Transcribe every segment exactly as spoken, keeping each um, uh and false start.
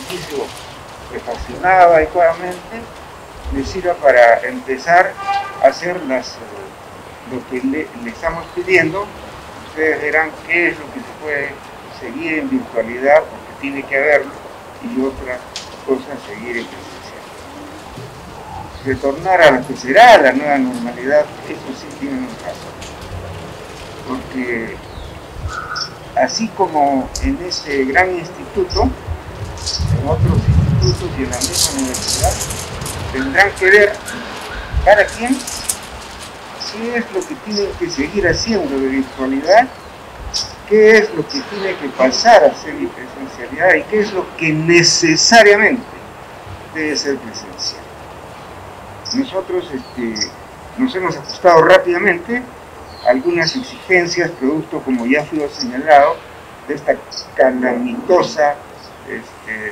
edificio refaccionado adecuadamente, les sirva para empezar a hacer las, eh, lo que le, le estamos pidiendo. Ustedes verán qué es lo que se puede seguir en virtualidad, porque tiene que haberlo, y otras cosas seguir en presencial. Retornar a lo que será la nueva normalidad, eso sí tienen razón, porque así como en este gran instituto, en otros institutos y en la misma universidad, tendrán que ver cada quien qué es lo que tienen que seguir haciendo de virtualidad, qué es lo que tiene que pasar a ser de presencialidad y qué es lo que necesariamente debe ser presencial. Nosotros este, nos hemos ajustado rápidamente a algunas exigencias, producto, como ya fue señalado, de esta calamitosa este,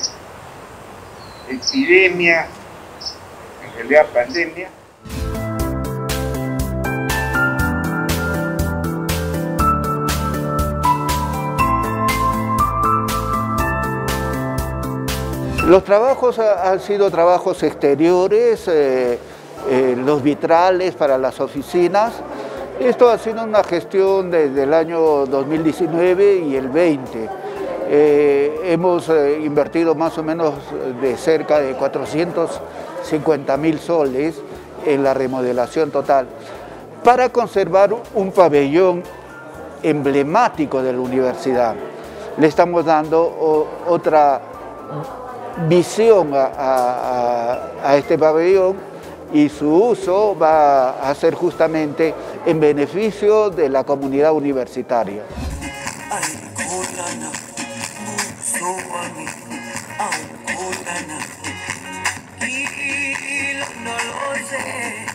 epidemia, en realidad pandemia. Los trabajos han sido trabajos exteriores, eh, eh, los vitrales para las oficinas. Esto ha sido una gestión desde el año dos mil diecinueve y el veinte. Eh, hemos eh, invertido más o menos de cerca de cuatrocientos cincuenta mil soles en la remodelación total para conservar un pabellón emblemático de la universidad. Le estamos dando o, otra visión a, a, a este pabellón, y su uso va a ser justamente en beneficio de la comunidad universitaria. No lo sé.